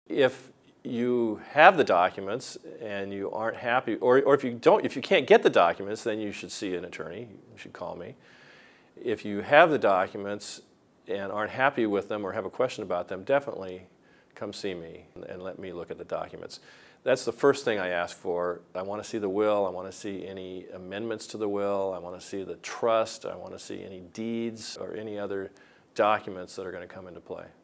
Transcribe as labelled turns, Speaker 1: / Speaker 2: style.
Speaker 1: If you have the documents and you aren't happy, or if you can't get the documents, then you should see an attorney. You should call me. If you have the documents and aren't happy with them or have a question about them, definitely come see me and let me look at the documents. That's the first thing I ask for. I want to see the will. I want to see any amendments to the will. I want to see the trust. I want to see any deeds or any other documents that are going to come into play.